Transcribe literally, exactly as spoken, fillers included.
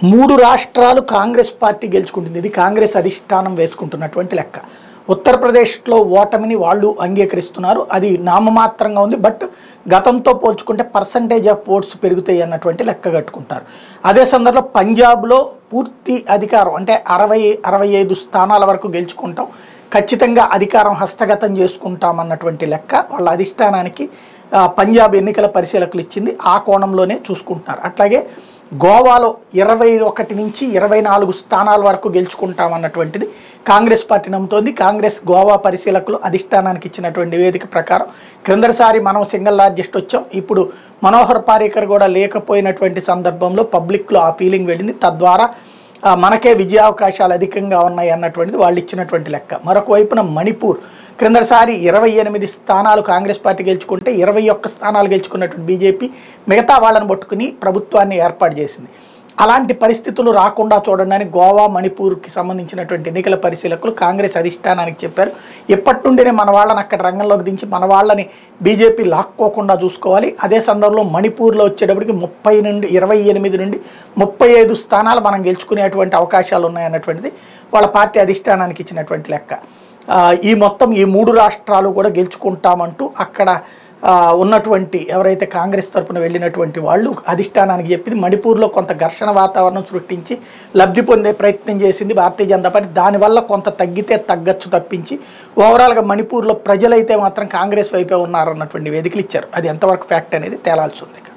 మూడు రాష్ట్రాలు కాంగ్రెస్ పార్టీ గెలుచుకుంటుంది. ఇది కాంగ్రెస్ అధిష్టానం వేసుకుంటున్నటువంటి లెక్క. ఉత్తరప్రదేశ్లో ఓటమిని వాళ్ళు అంగీకరిస్తున్నారు. అది నామమాత్రంగా ఉంది. బట్ గతంతో పోల్చుకుంటే పర్సంటేజ్ ఆఫ్ ఓట్స్ పెరుగుతాయి అన్నటువంటి లెక్క కట్టుకుంటారు. అదే సందర్భంలో పంజాబ్లో పూర్తి అధికారం అంటే అరవై అరవై ఐదు స్థానాల వరకు గెలుచుకుంటాం, ఖచ్చితంగా అధికారం హస్తగతం చేసుకుంటాం అన్నటువంటి లెక్క వాళ్ళ అధిష్టానానికి పంజాబ్ ఎన్నికల పరిశీలకులు ఇచ్చింది. ఆ కోణంలోనే చూసుకుంటున్నారు. అట్లాగే గోవాలో ఇరవై ఒకటి నుంచి ఇరవై నాలుగు స్థానాల వరకు గెలుచుకుంటామన్నటువంటిది కాంగ్రెస్ పార్టీ నమ్ముతోంది. కాంగ్రెస్ గోవా పరిశీలకులు అధిష్టానానికి ఇచ్చినటువంటి నివేదిక ప్రకారం క్రిందసారి మనం సింగిల్ లార్జెస్ట్ వచ్చాం, ఇప్పుడు మనోహర్ పారీకర్ కూడా లేకపోయినటువంటి సందర్భంలో పబ్లిక్లో ఆ ఫీలింగ్ వెళ్ళింది. తద్వారా మనకే విజయావకాశాలు అధికంగా ఉన్నాయి అన్నటువంటిది వాళ్ళు ఇచ్చినటువంటి లెక్క. మరొక వైపున మణిపూర్ క్రిందసారి ఇరవై ఎనిమిది స్థానాలు కాంగ్రెస్ పార్టీ గెలుచుకుంటే ఇరవై ఒక్క స్థానాలు గెలుచుకున్నటువంటి బీజేపీ మిగతా వాళ్ళని పట్టుకుని ప్రభుత్వాన్ని ఏర్పాటు చేసింది. అలాంటి పరిస్థితులు రాకుండా చూడండి అని గోవా మణిపూర్కి సంబంధించినటువంటి ఎన్నికల పరిశీలకులు కాంగ్రెస్ అధిష్టానానికి చెప్పారు. ఎప్పటి నుండినే మన వాళ్ళని అక్కడ రంగంలోకి దించి మన వాళ్ళని బీజేపీ లాక్కోకుండా చూసుకోవాలి. అదే సందర్భంలో మణిపూర్లో వచ్చేటప్పటికి ముప్పై నుండి ఇరవై ఎనిమిది నుండి ముప్పై ఐదు స్థానాలు మనం గెలుచుకునేటువంటి అవకాశాలు ఉన్నాయన్నటువంటిది వాళ్ళ పార్టీ అధిష్టానానికి ఇచ్చినటువంటి లెక్క. ఈ మొత్తం ఈ మూడు రాష్ట్రాలు కూడా గెలుచుకుంటామంటూ అక్కడ ఉన్నటువంటి ఎవరైతే కాంగ్రెస్ తరఫున వెళ్ళినటువంటి వాళ్ళు అధిష్టానానికి చెప్పింది. మణిపూర్లో కొంత ఘర్షణ వాతావరణం సృష్టించి లబ్ధి పొందే ప్రయత్నం చేసింది భారతీయ జనతా పార్టీ. దానివల్ల కొంత తగ్గితే తగ్గచ్చు తప్పించి ఓవరాల్గా మణిపూర్లో ప్రజలైతే మాత్రం కాంగ్రెస్ వైపే ఉన్నారన్నటువంటి వేదికలు ఇచ్చారు. అది ఎంతవరకు ఫ్యాక్ట్ అనేది తేలాల్సి ఉంది.